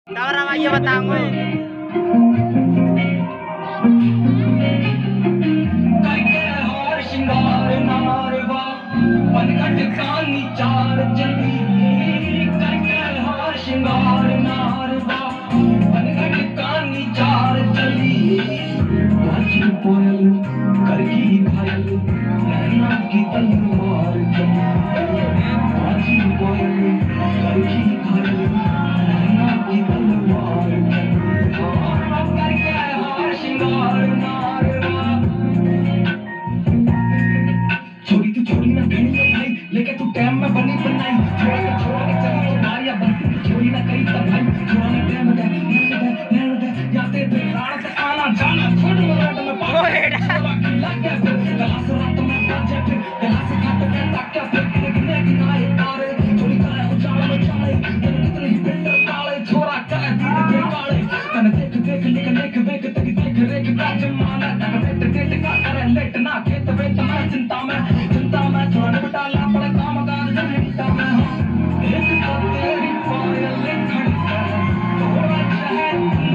तवरा मैं ये बताऊंगा श्रृंगार नारवा पनघट कानी चार चली करके हार श्रृंगार नारवा पनघट कानी चार चली बाजी पोयल करकी घायल नैना की तलवार चली बाजी पोयल करकी घायल नैना की तलवार चली करके हार श्रृंगार नारवा छोड़ी ना घड़ी में भाई लेके तू टाइम में बनी बनाई छोड़ के चली तो मारिया बनती छोड़ी ना करी तब भाई छोड़ा ना टाइम में नैन दे या ते रात से आना जाना छोड़ रात में पागल लग गया गला से रात में बाजे फिर गला से खाते के ताक्या फिर कितने किनारे तारे छोड़ी करे उजाला में चाले कितने ही बिल्डर काले छोरा करे धीरे वाले तन देख देख तक देख रेख का जमाना तन देख का करे लेट ना खेत वेट मैं चिंता में छोड़ बटाला पड़े काम काज जनता में एक तो तेरी पायल खड़का थोड़ा शहर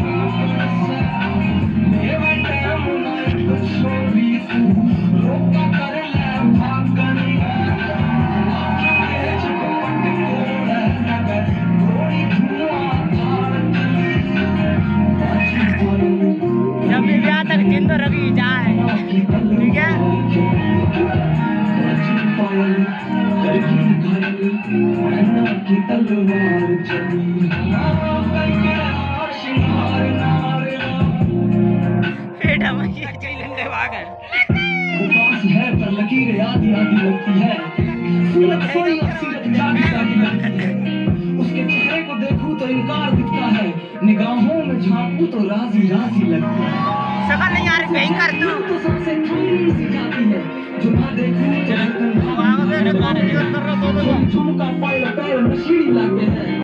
मेरा टाइम नहीं तो छोड़ी तू रोका कर ले भागनी आंखें चिपट कोड़े नगर गोली धुआं धार चली बाजी बोल जब भी ब्याह तक जिंदा रखी जाए ठीक है की तलवार चली श्रृंगार नारवा बेटा मैं ये चैलेंज भाग है उपास है पर लकीरें आधी आधी लगती है सूरत थोड़ी सीरत जागी जागी लगती है उसके चेहरे को देखूं तो इनकार दिखता है निगाहों में झांकूं तो राजी राजी लगती है सकल नहीं यार कहीं कर तू तो सबसे थोड़ी सी जाती है जो ना देखूं तो वहां से कर रहा दो झुमका पायल पैर नशीली लगते हैं।